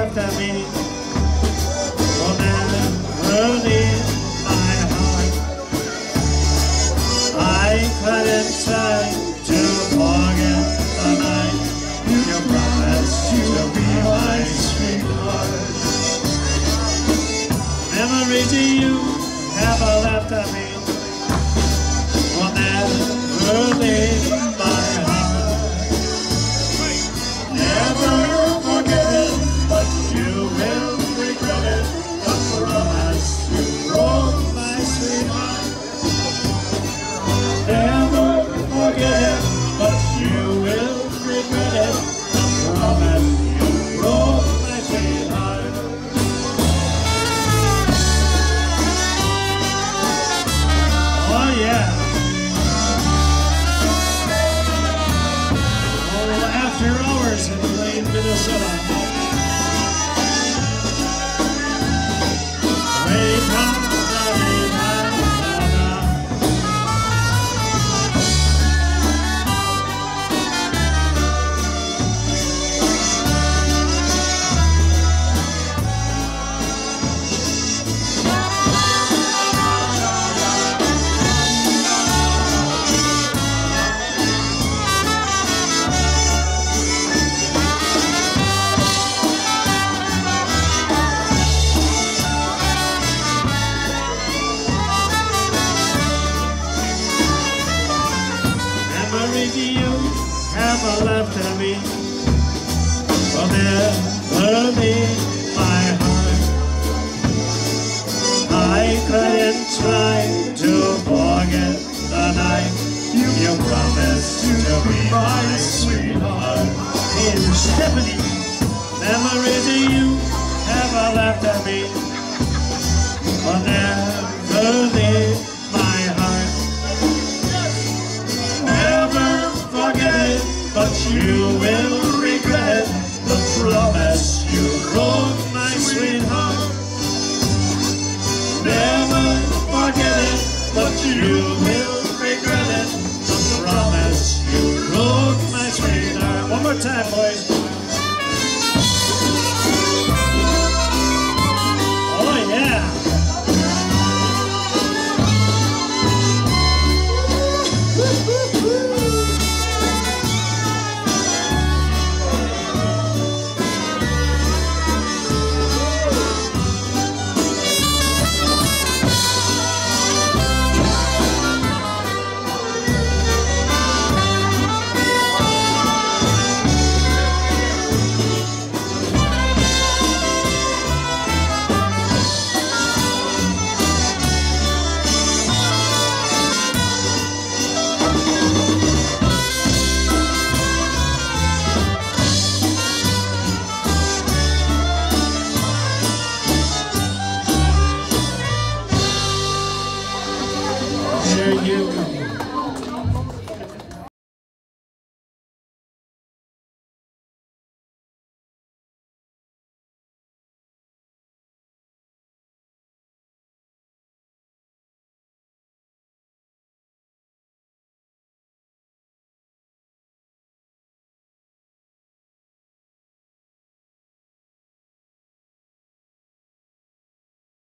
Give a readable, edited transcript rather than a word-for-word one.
left me will never leave my heart. I couldn't try to forget the night you promised to be my sweetheart. Memories you have left me will never leave my heart. Never forget it, but you will regret it. The promise you broke, my sweetheart. Never forget it, but you will regret it. The promise you broke, my sweetheart. Oh yeah. After hours in Blaine, Minnesota. You have left me will never leave my heart. I couldn't try to forget the night you promised to be my sweetheart. Here's Stephanie. Memories you have left me will never leave my heart. But you will regret the promise you broke, my sweetheart. Never forget it, but you will regret it. The promise you broke, my sweetheart. One more time, boys.